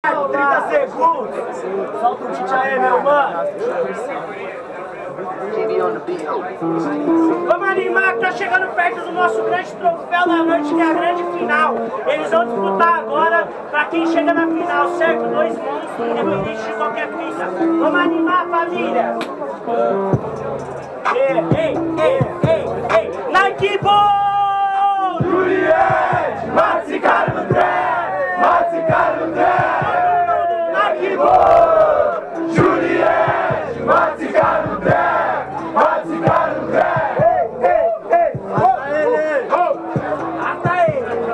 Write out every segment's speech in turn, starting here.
30 segundos. Solta o Tite aí, meu mano. Vamos animar que tá chegando perto do nosso grande troféu da noite, que é a grande final. Eles vão disputar agora pra quem chega na final, certo? 2 monstros, independente de qualquer pista. Vamos animar, família. Ei, Nike Ball! Juliette, mata esse cara no trap, mata esse cara no trap. Nike Ball! Juliette, mata esse cara no trap, mata esse cara no trap. Mata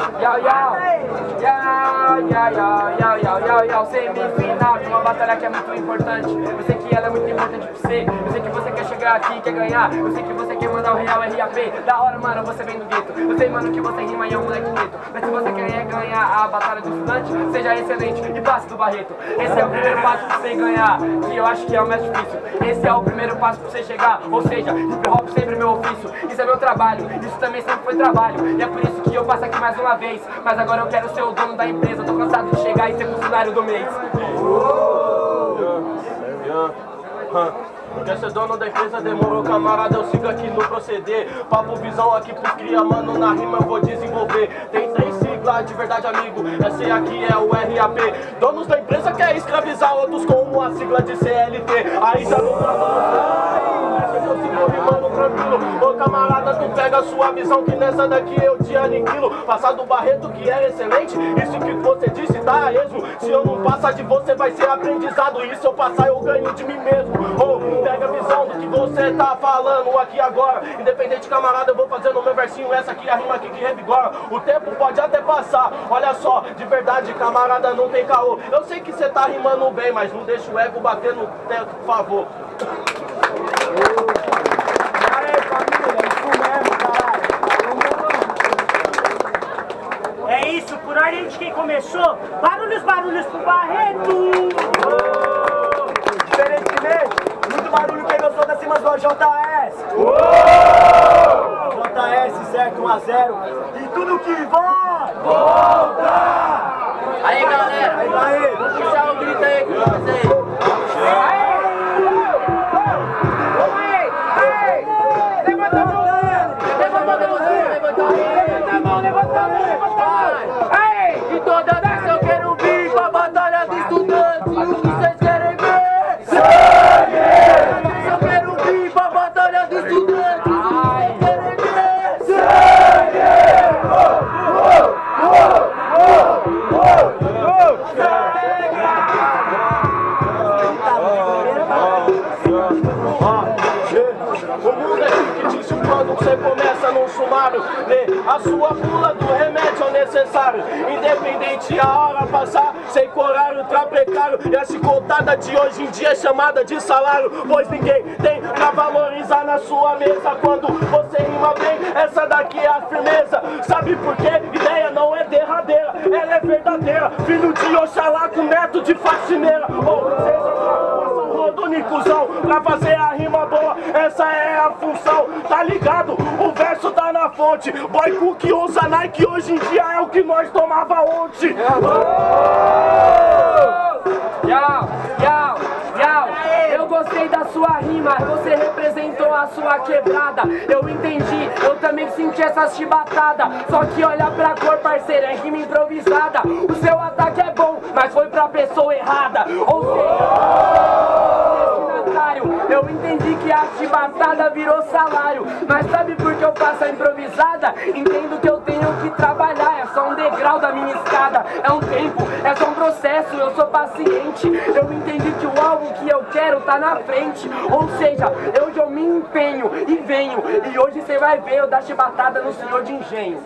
ele! Semifinal de uma batalha que é muito importante. Eu sei que ela é muito importante pra você. Eu sei que você quer chegar aqui, quer ganhar. Eu sei que você quer mandar o real RAP. Da hora, mano, você vem do gueto. Eu sei, mano, que você rima e é um moleque preto. Mas se você quer ganhar a batalha do estudante, seja excelente e passe do Barreto. Esse é o primeiro passo pra você ganhar, que eu acho que é o mais difícil. Esse é o primeiro passo pra você chegar. Ou seja, hip hop sempre é meu ofício. Isso é meu trabalho, isso também sempre foi trabalho. E é por isso que eu passo aqui mais uma vez. Mas agora eu quero ser o dono da empresa. Tô cansado de chegar e ser funcionário do mês. Quer ser dono da empresa, demorou, camarada, eu sigo aqui no proceder. Papo visão aqui pros cria, mano, na rima eu vou desenvolver. Tem 3 siglas de verdade, amigo, esse aqui é o RAP. Donos da empresa quer escravizar outros com uma sigla de CLT. Aí já não eu sigo rimando tranquilo. Ô camarada, tu pega a sua visão, que nessa daqui eu te aniquilo. Passar do Barreto que é excelente, isso que você disse tá esmo. Se eu não passar de você vai ser aprendizado, e se eu passar eu ganho de mim mesmo. Pega a visão do que você tá falando aqui agora. Independente, camarada, eu vou fazendo o meu versinho. Essa aqui é a rima aqui que revigora. O tempo pode até passar, olha só, de verdade, camarada, não tem caô. Eu sei que você tá rimando bem, mas não deixa o ego bater no teto, por favor. Aí, família, isso mesmo, caralho. É isso, por ordem de quem começou. Barulhos pro Barreto! Diferentemente, muito barulho quem gostou das cimas do JS. JS, certo, 1 a 0. E tudo que vai, volta! Aí, galera, Aí, vamos puxar o grito aí com vocês. Levanta a mão! E toda vez eu quero vir pra batalha de estudantes. O que vocês querem ver? Sangue! Eu quero vir pra batalha de estudantes. O que vocês querem ver? Sangue! O mundo é fictício quando você começa num sumário. Lê a sua bula do remédio necessário. Independente a hora passar, sem horário, tá precário. E a chicotada de hoje em dia é chamada de salário. Pois ninguém tem pra valorizar na sua mesa. Quando você rima bem, essa daqui é a firmeza. Sabe por quê? Ideia não é derradeira, ela é verdadeira. Filho de Oxalá com neto de faxineira. Ou seja, Nicuzão, pra fazer a rima boa, essa é a função, tá ligado? O verso tá na fonte. Boy Cook usa Nike, hoje em dia é o que nós tomava ontem. Eu gostei da sua rima, você representou a sua quebrada. Eu entendi, eu também senti essas chibatadas. Só que olha pra cor, parceiro, é rima improvisada. O seu ataque é bom, mas foi pra pessoa errada. Ou seja, eu entendi que a chibatada virou salário. Mas sabe por que eu faço a improvisada? Entendo que eu tenho que trabalhar. É só um degrau da minha escada. É um tempo, é só um processo. Eu sou paciente. Eu entendi que o alvo que eu quero tá na frente. Ou seja, hoje eu me empenho e venho. E hoje você vai ver eu dar chibatada no senhor de engenho.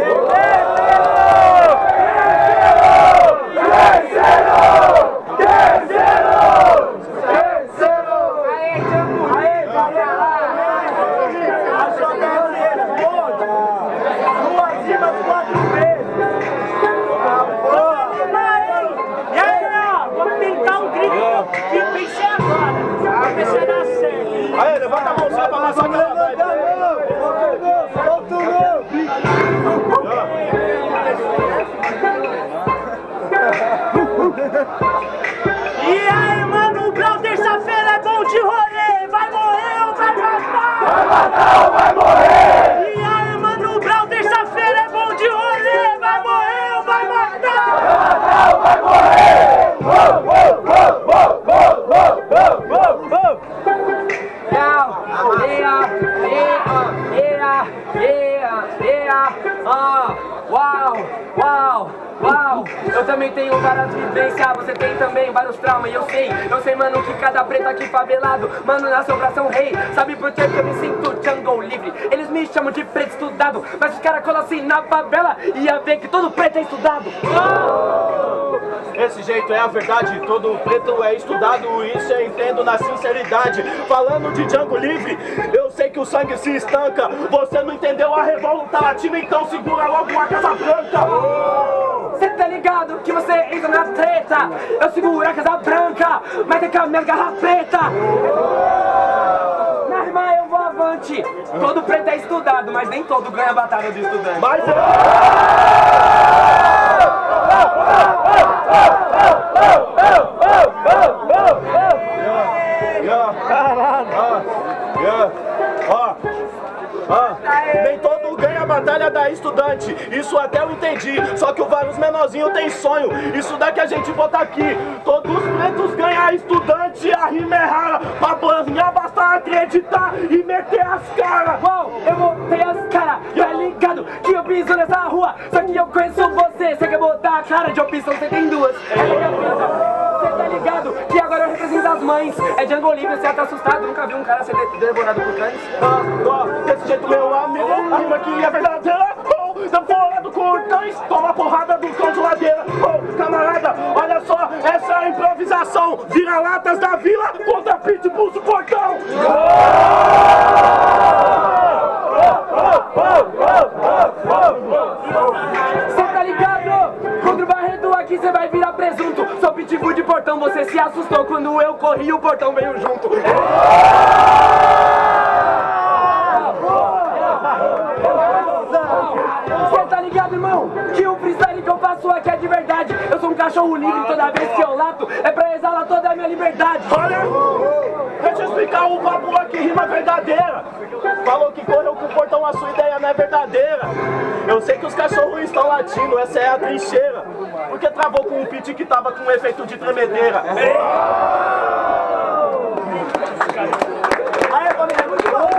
Aí, levanta a mãozinha pra amassar aquela velha. E aí, mano Brown, terça-feira é bom de rolê. Vai morrer ou vai matar? Vai matar ou vai morrer? E aí, mano Brown, terça-feira é bom de rolê. Vai morrer ou vai matar? Vai matar ou vai morrer? Uau, eu também tenho várias vivências, você tem também vários traumas, e eu sei, mano, que cada preto aqui favelado, mano, na sobração rei, sabe por que eu me sinto jungle livre? Eles me chamam de preto estudado, mas os caras colam assim na favela, e ia ver que todo preto é estudado. Esse jeito é a verdade, todo preto é estudado, isso eu entendo na sinceridade. Falando de Django livre, eu sei que o sangue se estanca. Você não entendeu a revolta latina, então segura logo a Casa Branca. Cê tá ligado que você entra na treta, eu seguro a Casa Branca, mas tem que a minha garra preta. Na rima eu vou avante, todo preto é estudado, mas nem todo ganha batalha de estudante. Mas nem todo ganha a batalha da estudante, isso até eu entendi. Só que o vários menorzinhos tem sonho, isso daqui a gente bota aqui. Todos os pretos ganham a estudante, a rima é rara. Pra banhar basta acreditar e meter as caras. Uau, eu botei as caras, tá ligado que eu piso nessa rua. Só que eu conheço você quer botar a cara de opção, você tem duas. É minha vida. Cê tá ligado que agora eu represento as mães. É Django livre, você tá assustado, nunca vi um cara ser devorado por cães. Desse jeito, meu amigo, a rima aqui é verdadeira. Devorado por cães, toma porrada do cão de ladeira. Camarada, olha só, essa é a improvisação. Vira-latas da vila contra pitbulls do portão. Cê tá ligado? Contra o Barreto aqui cê vai virar presunto. Sou pitbull de portão, você se assustou quando eu corri e o portão veio junto. Cê tá ligado, irmão? Que o freestyle que eu faço aqui é de verdade. Eu sou um cachorro livre, toda vez que eu lato é pra exalar toda a minha liberdade. Olha, deixa eu explicar o papo aqui, rima verdadeira. Falou que correu com o portão, a sua ideia não é verdadeira. Eu sei que os cachorros estão latindo, essa é a trincheira. Porque travou com um pit que tava com efeito de tremedeira. Aí, família, muito bom!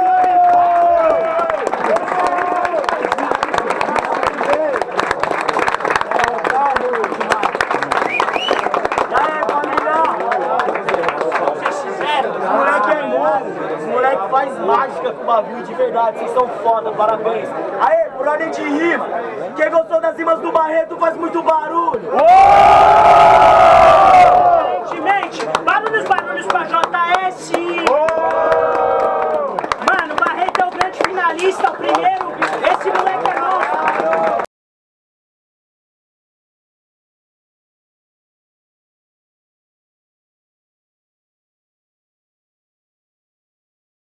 Faz mágica com o bagulho de verdade, vocês são foda, parabéns. Aê, por ordem de rima, quem gostou das rimas do Barreto faz muito barulho.